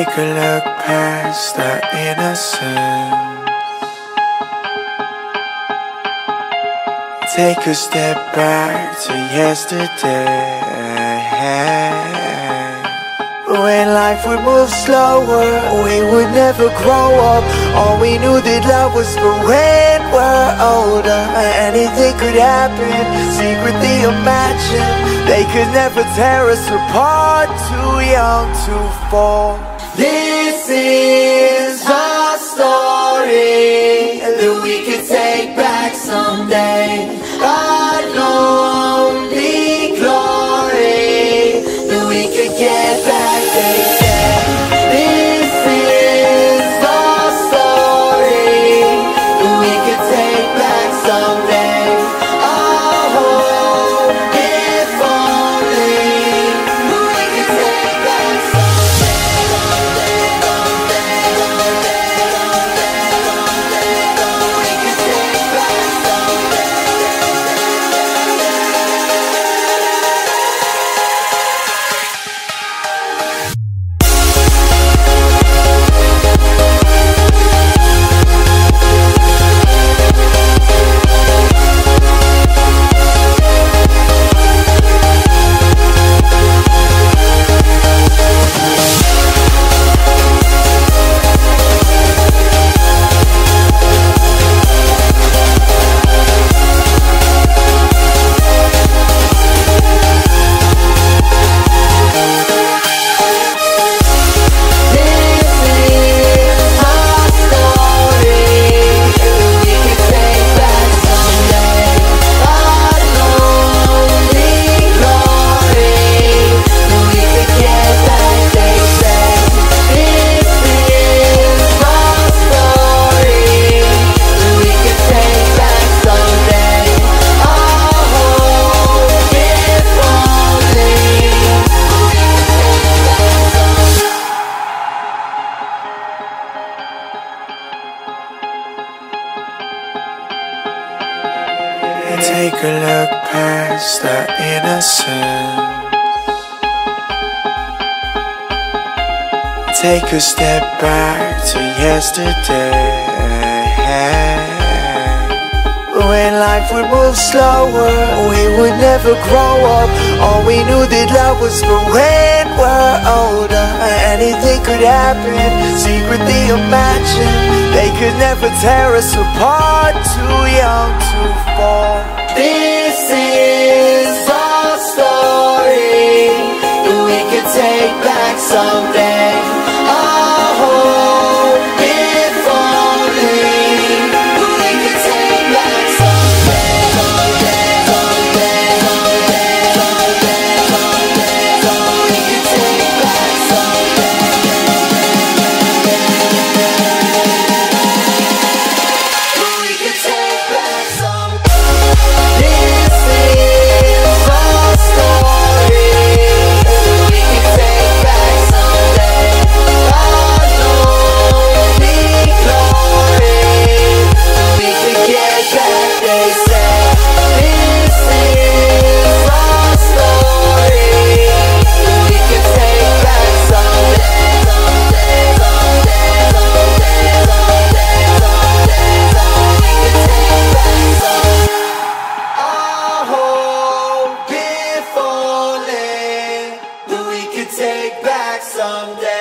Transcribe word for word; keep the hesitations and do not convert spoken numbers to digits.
Take a look past our innocence. Take a step back to yesterday. When life would move slower, we would never grow up. All we knew that love was for when we're older. Anything could happen, secretly imagine. They could never tear us apart, too young to fall. This is our story that we could take back someday. God only glory that we could get back, they say. This is our story that we could take back someday. Oh, if only we could take back someday. Take a look past our innocence. Take a step back to yesterday. When life would move slower, we would never grow up. All we knew that love was for when we're older. Anything could happen, secretly imagine. They could never tear us apart, too young to fall. This is our story that we could take back someday. Oh, if only we could take back someday, someday, someday, someday, someday, someday, someday. We could take back someday. We could take back someday. This is our story that we could take back someday. God only glory that we could get back, they say. This is our story that we could take back someday, someday, someday, someday, someday, someday, someday. We could take back someday. Oh, if only that we could take back someday.